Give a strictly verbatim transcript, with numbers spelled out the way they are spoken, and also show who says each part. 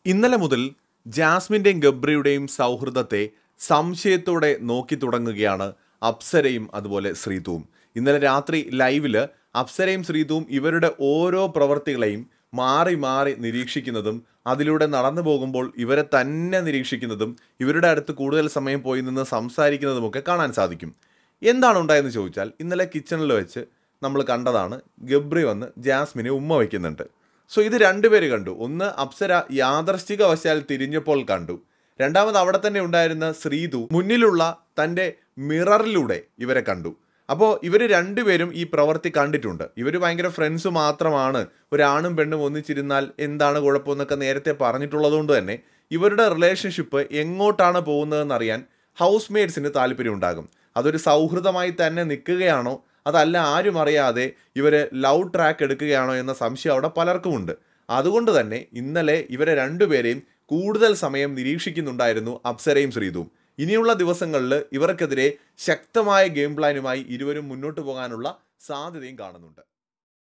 Speaker 1: ഇന്നലെ മുതൽ ജാസ്മിൻ്റെയും ഗബ്രിയുടെയും സൗഹൃദത്തെ സംശയത്തോടെ നോക്കി തുടങ്ങുകയാണ് അപ്സരയും അതുപോലെ ശ്രീതുവും. ഇന്നലെ രാത്രി ലൈവിൽ അപ്സരയും ശ്രീതുവും ഇവരുടെ ഓരോ പ്രവർത്തികളെയും മാറി മാറി നിരീക്ഷിക്കുന്നതും അതിലൂടെ നടന്നു പോകുമ്പോൾ ഇവരെ തന്നെ നിരീക്ഷിക്കുന്നതും ഇവരുടെ അടുത്ത് കൂടുതൽ സമയം പോയി നിന്ന് സംസാരിക്കുന്നതുമൊക്കെ കാണാൻ സാധിക്കും. എന്താണ് ഉണ്ടായെന്ന് ചോദിച്ചാൽ, ഇന്നലെ കിച്ചണിൽ വെച്ച് നമ്മൾ കണ്ടതാണ്, ഗബ്രി വന്ന് ജാസ്മിനെ ഉമ്മ വയ്ക്കുന്നുണ്ട്. സോ ഇത് രണ്ടുപേര് കണ്ടു. ഒന്ന് അപ്സര യാദർശികവശാൽ തിരിഞ്ഞപ്പോൾ കണ്ടു. രണ്ടാമത് അവിടെ തന്നെ ഉണ്ടായിരുന്ന ശ്രീതു മുന്നിലുള്ള തൻ്റെ മിററിലൂടെ ഇവരെ കണ്ടു. അപ്പോൾ ഇവർ രണ്ടുപേരും ഈ പ്രവൃത്തി കണ്ടിട്ടുണ്ട്. ഇവർ ഭയങ്കര ഫ്രണ്ട്സ് മാത്രമാണ്, ഒരാണും പെണ്ണും ഒന്നിച്ചിരുന്നാൽ എന്താണ് കുഴപ്പമെന്നൊക്കെ നേരത്തെ പറഞ്ഞിട്ടുള്ളത് കൊണ്ട് തന്നെ ഇവരുടെ റിലേഷൻഷിപ്പ് എങ്ങോട്ടാണ് പോകുന്നതെന്നറിയാൻ ഹൗസ് മേറ്റ്സിന് താല്പര്യം ഉണ്ടാകും. അതൊരു സൗഹൃദമായി തന്നെ നിൽക്കുകയാണോ, അതല്ല ആരും അറിയാതെ ഇവർ ലവ് ട്രാക്ക് എടുക്കുകയാണോ എന്ന സംശയം അവിടെ പലർക്കുമുണ്ട്. അതുകൊണ്ട് തന്നെ ഇന്നലെ ഇവരെ രണ്ടുപേരെയും കൂടുതൽ സമയം നിരീക്ഷിക്കുന്നുണ്ടായിരുന്നു അപ്സരയും ശ്രീതുവും. ഇനിയുള്ള ദിവസങ്ങളിൽ ഇവർക്കെതിരെ ശക്തമായ ഗെയിം പ്ലാനുമായി ഇരുവരും മുന്നോട്ട് പോകാനുള്ള സാധ്യതയും കാണുന്നുണ്ട്.